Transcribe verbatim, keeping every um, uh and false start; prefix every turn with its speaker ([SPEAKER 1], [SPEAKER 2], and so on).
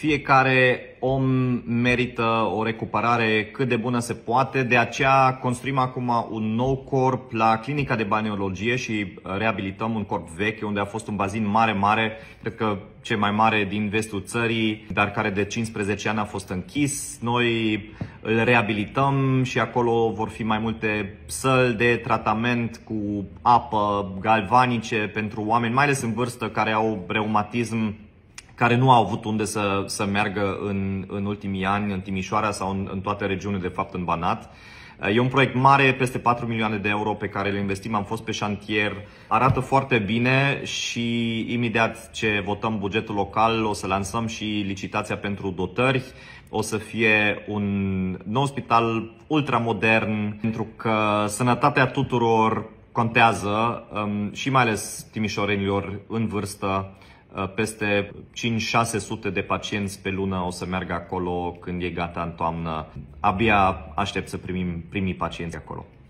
[SPEAKER 1] Fiecare om merită o recuperare cât de bună se poate, de aceea construim acum un nou corp la Clinica de Balneologie și reabilităm un corp vechi unde a fost un bazin mare, mare, cred că cel mai mare din vestul țării, dar care de cincisprezece ani a fost închis. Noi îl reabilităm și acolo vor fi mai multe săli de tratament cu apă galvanice pentru oameni, mai ales în vârstă, care au reumatism, care nu au avut unde să, să meargă în, în ultimii ani, în Timișoara sau în, în toate regiunile, de fapt în Banat. E un proiect mare, peste patru milioane de euro pe care le investim, am fost pe șantier, arată foarte bine și imediat ce votăm bugetul local o să lansăm și licitația pentru dotări. O să fie un nou spital ultramodern, pentru că sănătatea tuturor contează și mai ales timișorenilor în vârstă. Peste cinci șase sute de pacienți pe lună o să meargă acolo când e gata în toamnă. Abia aștept să primim primii pacienți acolo.